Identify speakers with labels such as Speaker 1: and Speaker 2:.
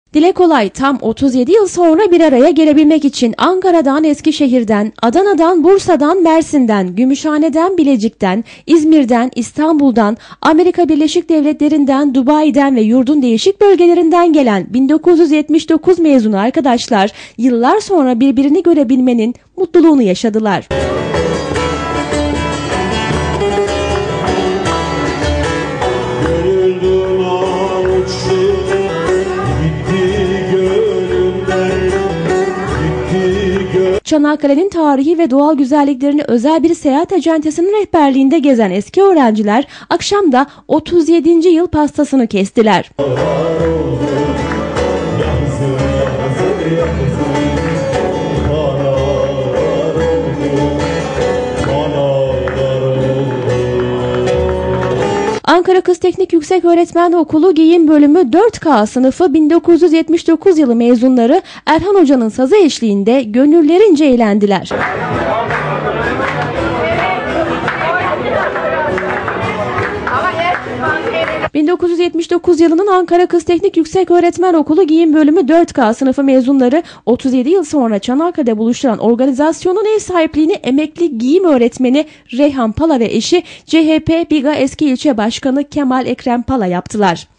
Speaker 1: Dile kolay, tam 37 yıl sonra bir araya gelebilmek için Ankara'dan, Eskişehir'den, Adana'dan, Bursa'dan, Mersin'den, Gümüşhane'den, Bilecik'ten, İzmir'den, İstanbul'dan, Amerika Birleşik Devletleri'nden, Dubai'den ve yurdun değişik bölgelerinden gelen 1979 mezunu arkadaşlar yıllar sonra birbirini görebilmenin mutluluğunu yaşadılar. Çanakkale'nin tarihi ve doğal güzelliklerini özel bir seyahat acentesinin rehberliğinde gezen eski öğrenciler akşam da 37. yıl pastasını kestiler. Ankara Kız Teknik Yükseköğretmen Okulu Giyim Bölümü 4K sınıfı 1979 yılı mezunları Erhan Hoca'nın sazı eşliğinde gönüllerince eğlendiler. 1979 yılının Ankara Kız Teknik Yükseköğretmen Okulu Giyim Bölümü 4K sınıfı mezunları 37 yıl sonra Çanakkale'de buluşturan organizasyonun ev sahipliğini emekli giyim öğretmeni Reyhan Pala ve eşi CHP Biga Eski İlçe Başkanı Kemal Ekrem Pala yaptılar.